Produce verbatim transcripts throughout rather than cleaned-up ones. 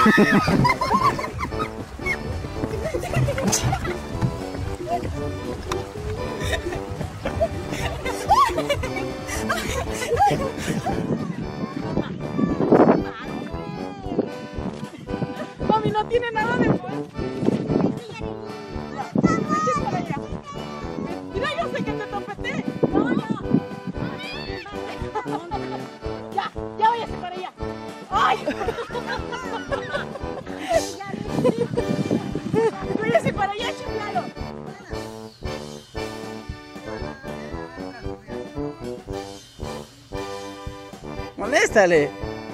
Mami, no tiene nada de fuerza. Mira, yo sé que te topeté. No, no. Ya, ya váyase para allá. ¡Ay! Váyase para allá, chiflado. Moléstale.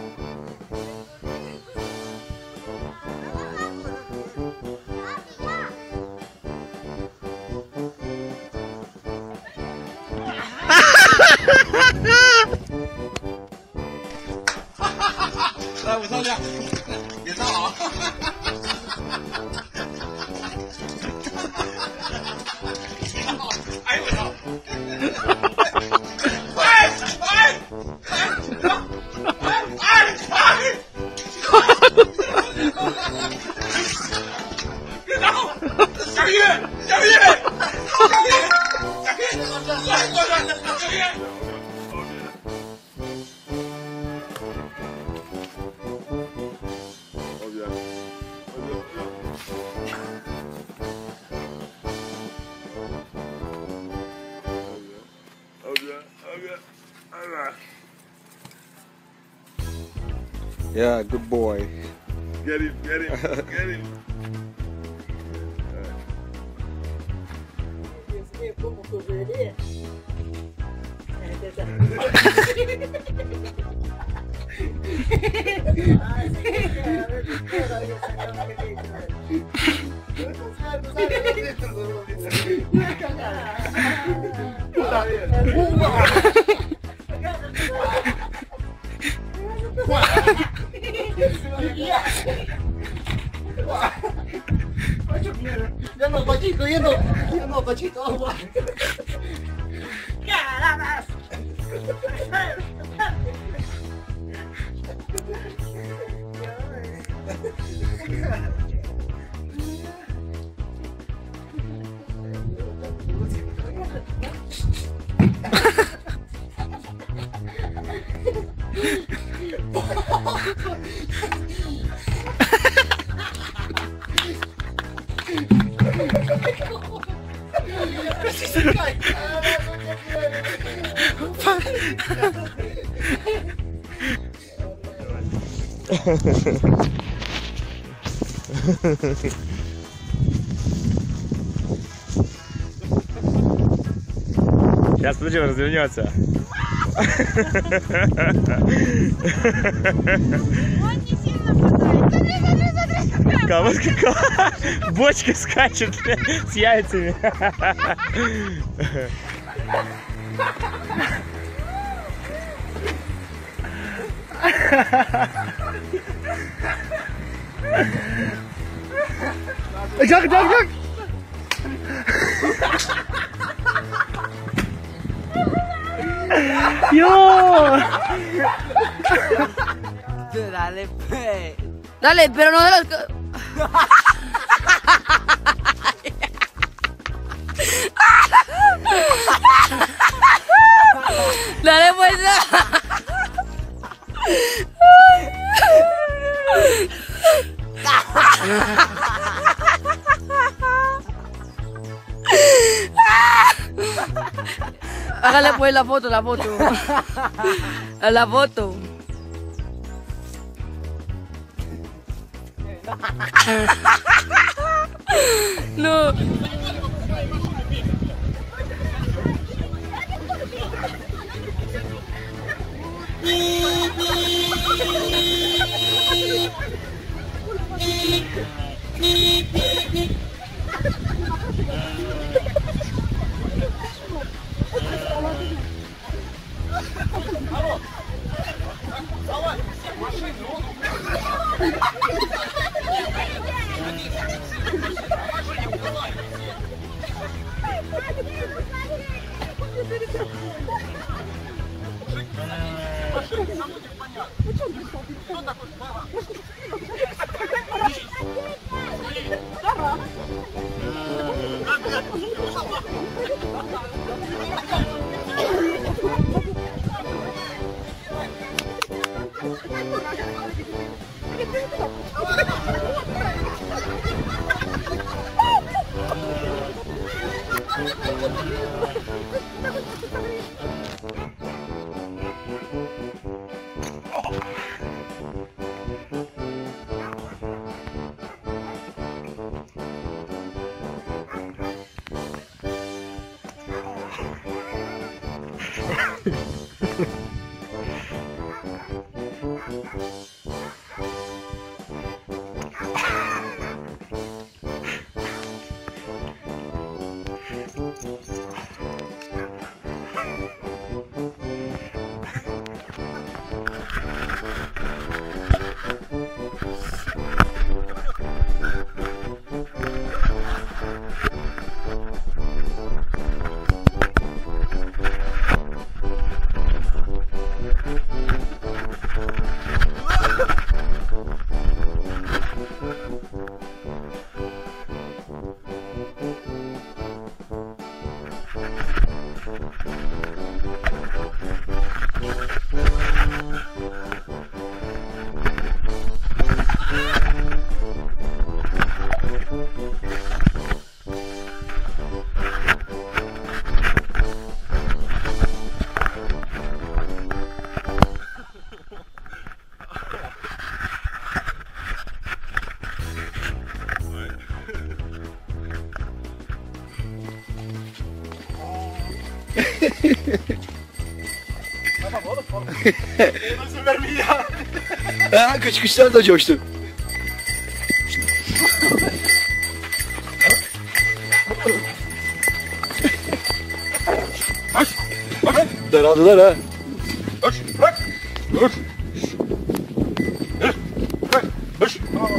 来，我上去，别上啊！哎呦我操！哎哎哎哎哎！别打！小玉，小玉，小玉，小玉，来过来，小玉。 Yeah, good boy. Get him, get him, get him. Ya no, Pachito, ya no, ya no, Pachito, agua. ¡Caradas! Casi se cae. Сейчас, подожди, он развернется. Он не сильно мотает. Смотри, смотри, смотри, смотри. Кого какого? Бочка скачет с яйцами. Жак, жак, жак! ¡Yo! Dale, pe. Dale, pero no de las... Dale, pues. Hágale pues la foto, la foto. La foto. No. Что такое? Nasıl vermiyor ya? Ha, küçük kuşlar da coştu. Aç! Aç! Daraldılar ha. Aç! Bırak! Dur! Dur! Bırak! Dur!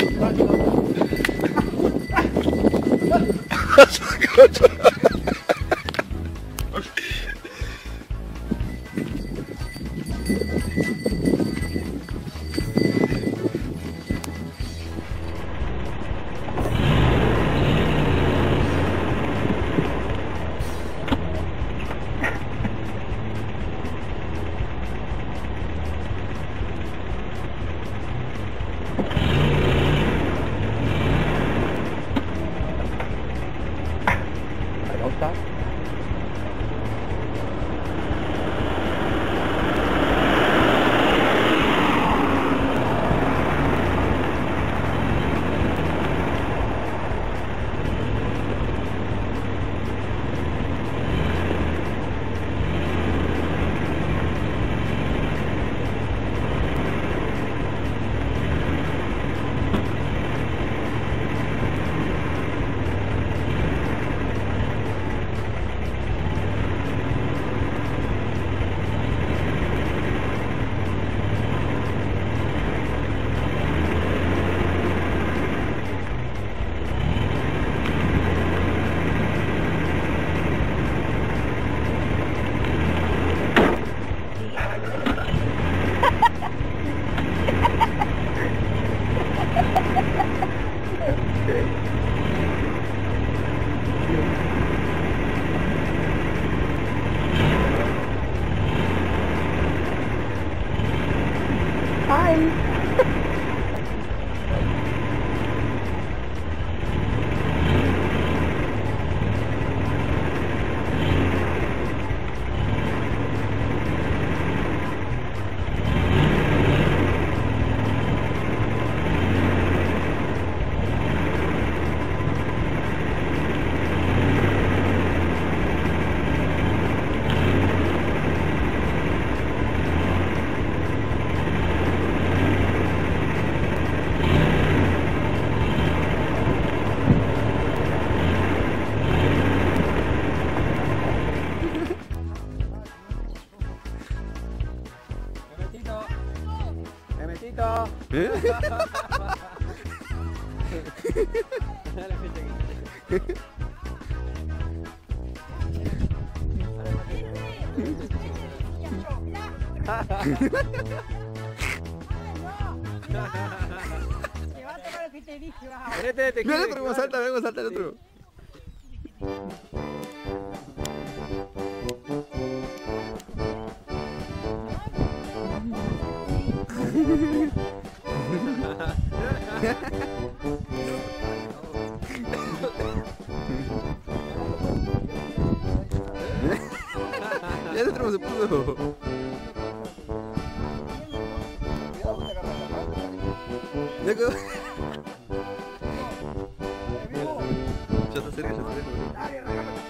Mira el otro como salta, vengo, salta el otro. Ya el otro se puso. Ya quedó. Ya está cerca, ya está cerca.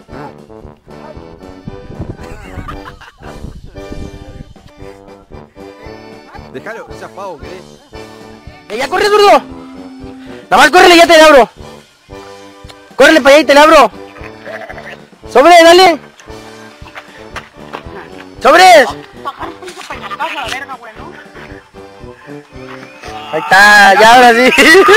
Déjalo, ese pavo, ¿qué? ¡Eh, ya corre, zurdo! Nada más córrele, ya te la abro. Córrele para allá y te la abro. ¡Sobre, dale! ¡Sobres! Ahí está, ya ahora sí.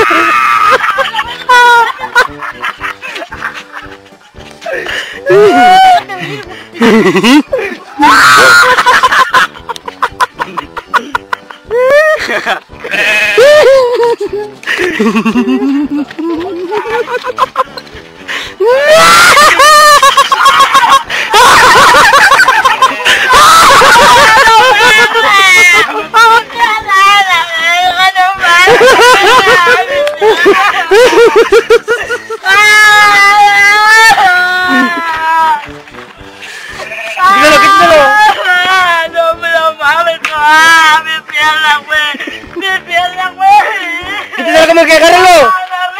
No me lo mames, ah, mi pierna, güey. Mi pierna, güey. Quítale como que agárralo.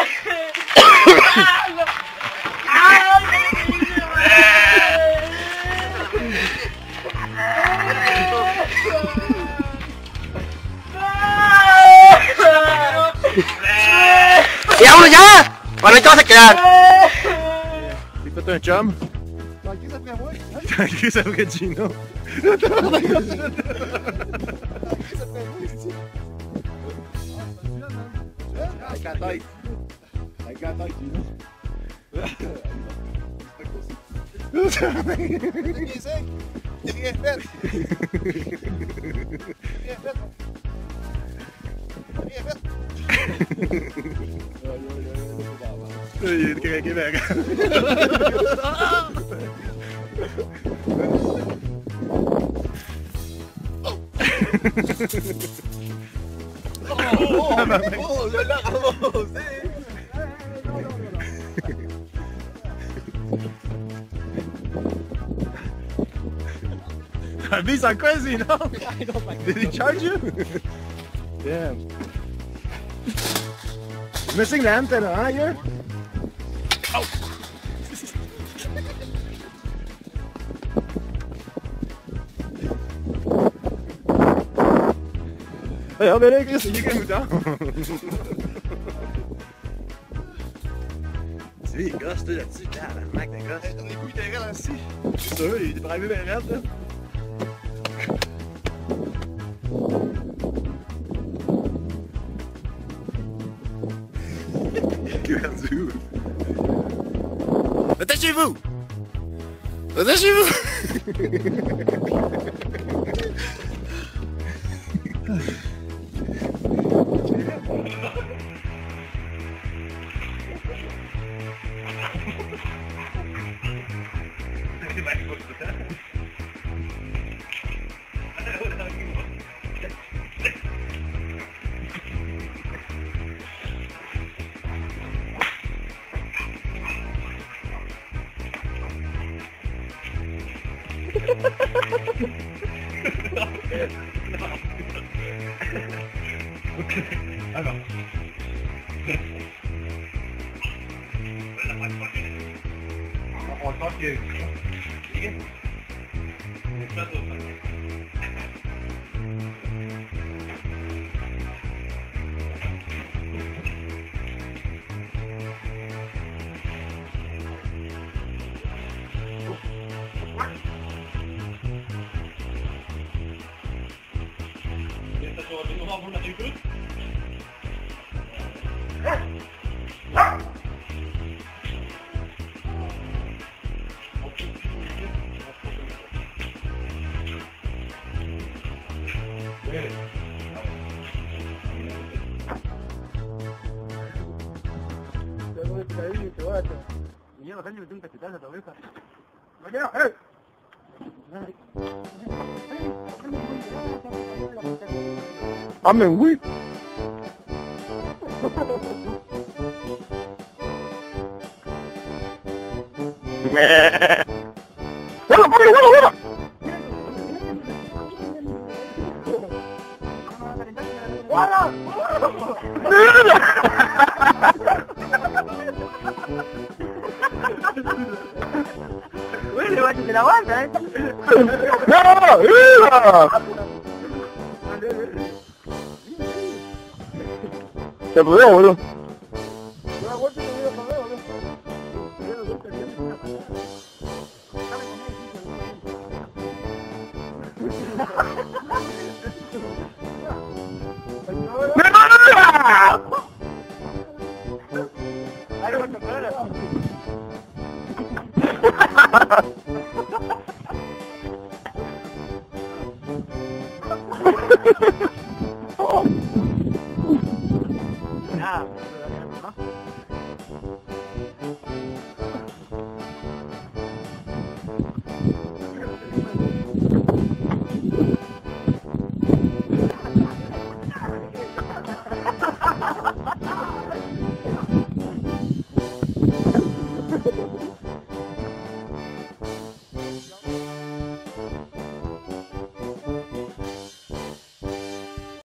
¡Y vámonos ya! Bueno, ahí te vas a quedar. Il fait un chum. Tranquille, ça fait Gino. Hay catai. Hay catai, Gino. quinze, sigue esperto. Sigue esperto. Sigue esperto. Il est qui est Oh, yo la hago, sí. These are crazy, no? Did he charge you? Damn. Missing the antenna, huh, here? Oh. Hey, I'll be there, Chris. You can move down. Tu sais, il gosse, là, là-dessus. Tabarnak, des gosses. Dans les couilles, t'es là, aussi. C'est sûr, il est drivé bien raide, là. Perdu. Attachez-vous! Attachez-vous! Alors. On pense que... Hey! Amén, güey. ¡Bueno, bueno, bueno, bueno! Güey, le baches de la banda, ¿eh? ¡No! ¡Mira! Se puede, boludo. ¡Mira!